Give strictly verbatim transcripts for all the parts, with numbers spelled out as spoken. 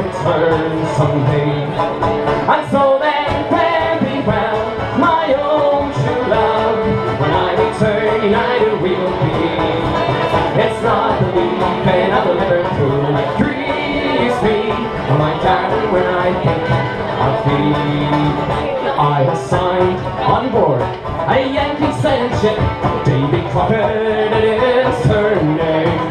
return someday. And so then fare thee well, my own true love. When I return, united we will be. It's not the leaving of the Liverpool that grieves me, my darling, when I think of thee. I have signed on board a Yankee sailing ship, Davy Crockett is her name,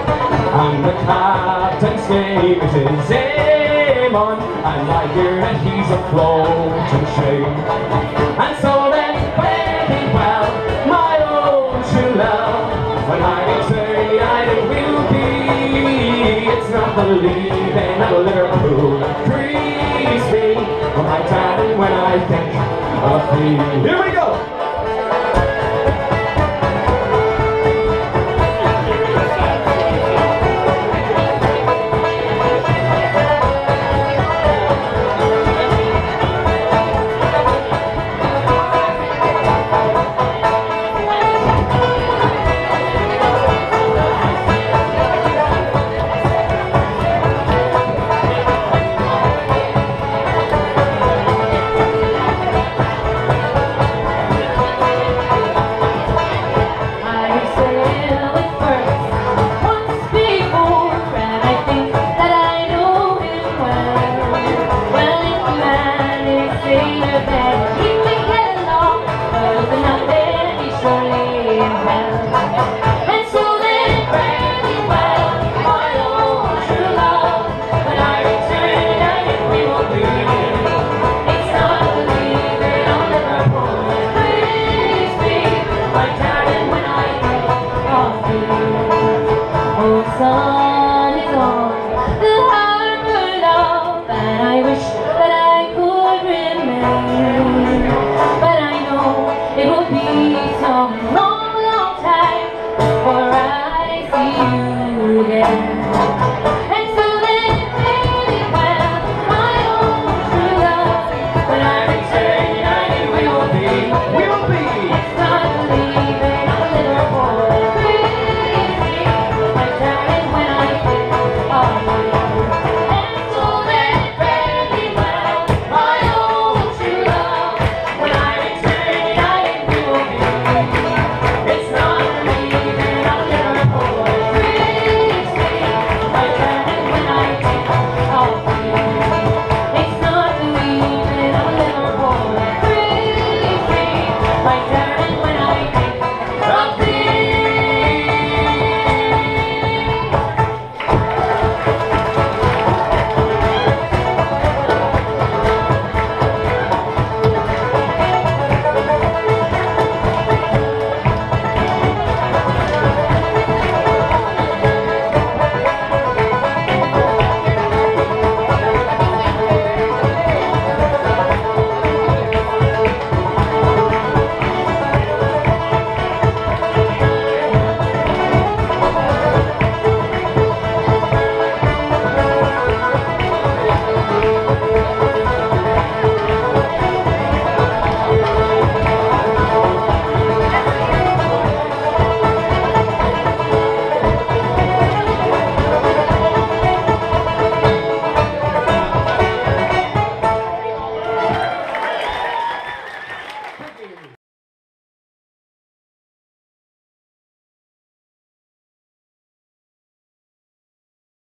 and the captain's name is Amon, and I hear that he's afloat in shame. And so then fare thee well, my own true love. When I return, united we'll be. It's not the leaving of Liverpool that grieves me, my darling, when I think of thee. Here we go! Like